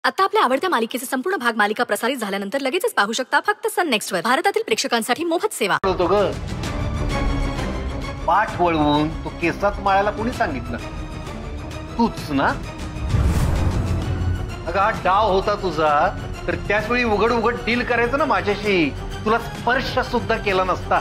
आता आपल्या आवडत्या मालिकेचे संपूर्ण भाग मालिका प्रसारित झाल्यानंतर लगेचच पाहू शकता फक्त सन नेक्स्ट वर। भारतातील प्रेक्षकांसाठी मोफत सेवा। होतो ग पाठ वळवून तो केसात माळायला कोणी सांगितलं? तूच ना? अगं हा डाव होता तुझा, तर त्याच वेळी उघड उघड डील करायचं ना माझ्याशी। तुला स्पर्श सुद्धा केला नसता।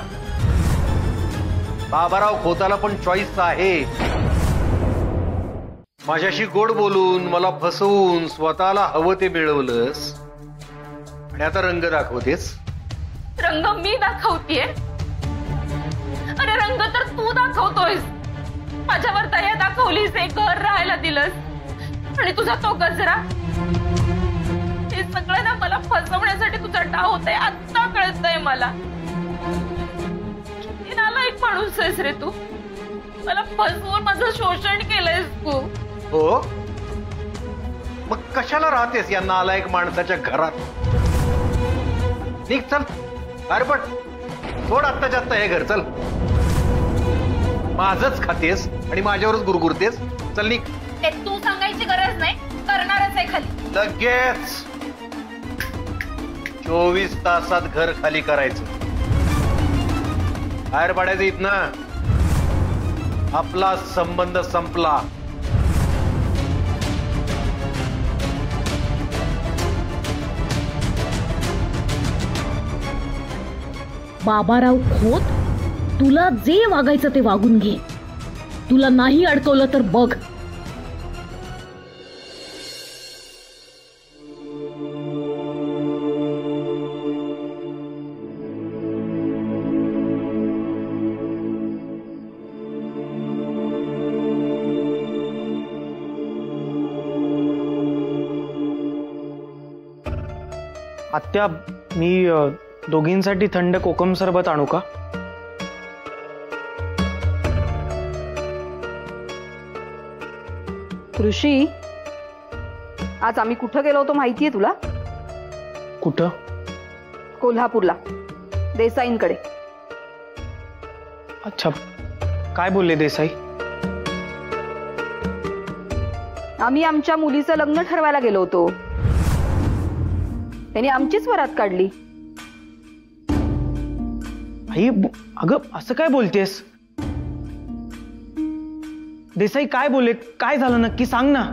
बाबाराव खोताला पण चॉईस आहे। माझ्याशी गोड बोलून मला फसवून स्वतःला हवं ते मिळवलंस आणि आता रंग दाखवतेस। रंग मी दाखवतेय? अरे रंग तर तू दाखवतोयस। माझ्यावर दया दाखवलीस, एक घर राहायला दिलंस आणि तुझा तो गजरा, हे सगळं ना मला फसवण्यासाठी तुझा डाव होतंय। आता कळतंय मला किती नालायक माणूस आहेस रे तू। मला फसवून माझं शोषण केलंयस तू। हो, मग कशाला राहतेस या नालायक माणसाच्या घरात? निघ चल, अरपट सोड आत्ताच्या आत्ता हे घर। चल, माझंच खातेस आणि माझ्यावरच गुरगुरतेस। चल निघ। ते तू सांगायची गरज नाही, करणारच आहे खाली लगेच। 24 तासात घर खाली करायचं, बाहेर पडायचं इथनं। आपला संबंध संपला। बाबाराव खोत, तुला जे वागायचं ते वागून घे। तुला नाही अडकवलं तर बघ। आत्या, मी दोघींसाठी थंड कोकम सरबत आणू का? ऋषी, आज आम्ही कुठं गेलो होतो माहितीये तुला? कुठं? कोल्हापूरला, देसाईंकडे। अच्छा, काय बोलले देसाई? आम्ही आमच्या मुलीचं लग्न ठरवायला गेलो होतो, त्यांनी आमचीच वरात काढली। आई, अगं असं काय बोलतेस? देसाई काय बोलले? काय झालं नक्की सांग ना।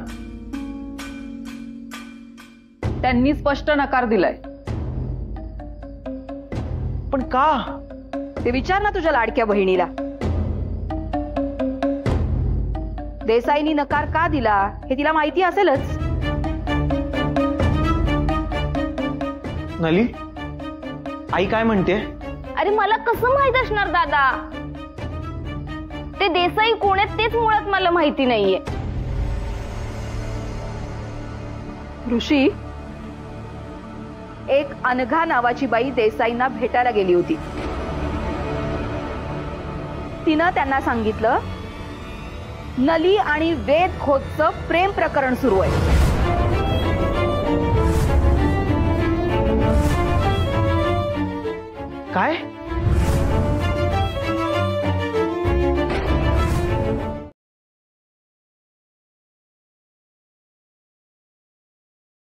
त्यांनी स्पष्ट नकार दिलाय। पण का? ते विचार ना तुझ्या लाडक्या बहिणीला। देसाईंनी नकार का दिला हे तिला माहिती असेलच। नली, आई काय म्हणते? अरे मला कसं माहित असणार दादा? ते देसाई कोण आहेत तेच मुळात मला माहिती नाहीये। ऋषी, एक अनघा नावाची बाई देसाईंना भेटायला गेली होती। तिनं त्यांना सांगितलं नली आणि वेद खोतचं प्रेम प्रकरण सुरू आहे। काय?